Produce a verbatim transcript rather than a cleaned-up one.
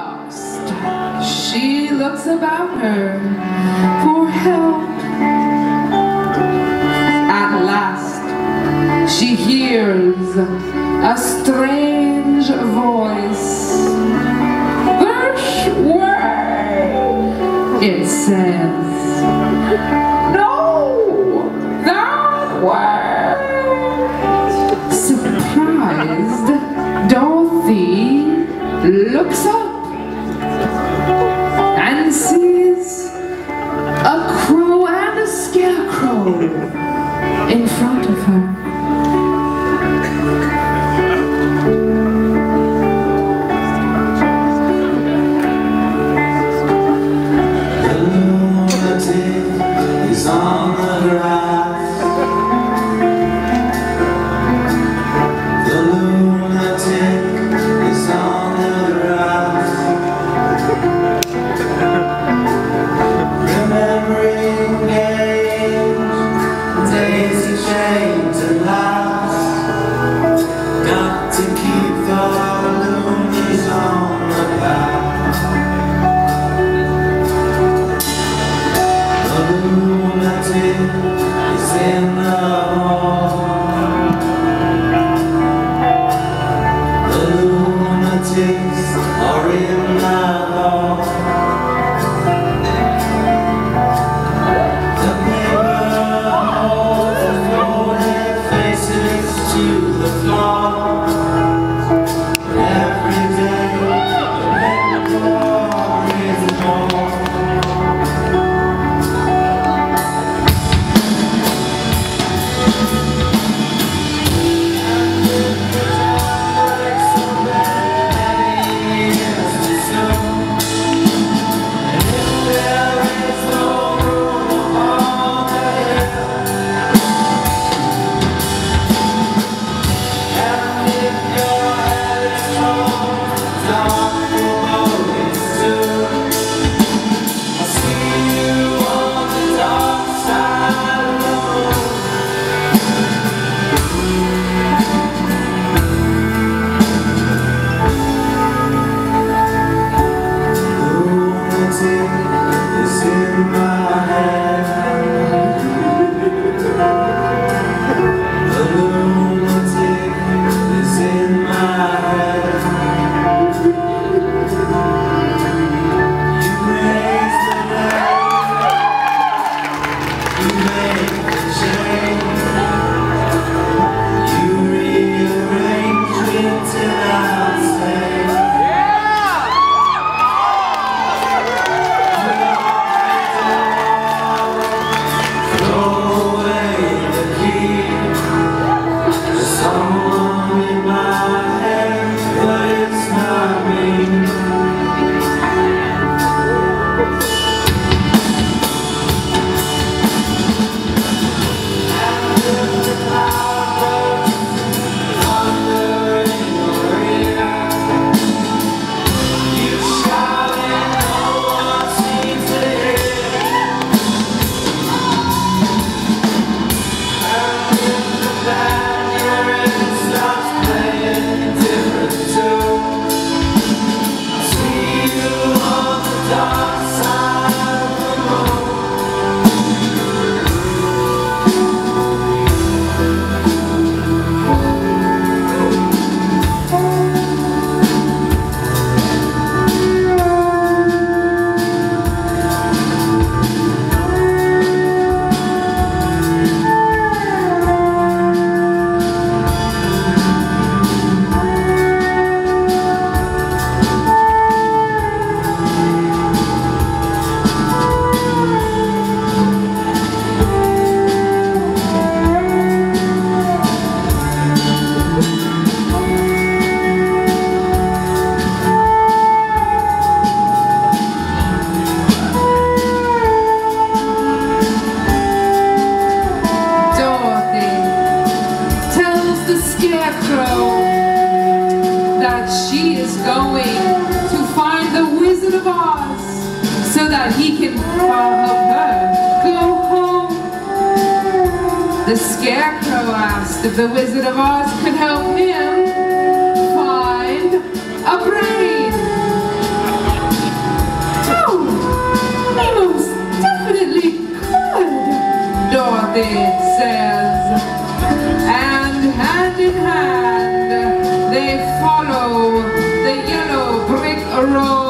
lost, she looks about her for help. At last, she hears a strange voice. This way, it says. No, that way. Surprised, Dorothy looks up and sees a crow and a scarecrow in front of her. Scarecrow that she is going to find the Wizard of Oz so that he can help her go home. The Scarecrow asked if the Wizard of Oz could help him find a brain. Dorothy says. And hand in hand they follow the yellow brick road.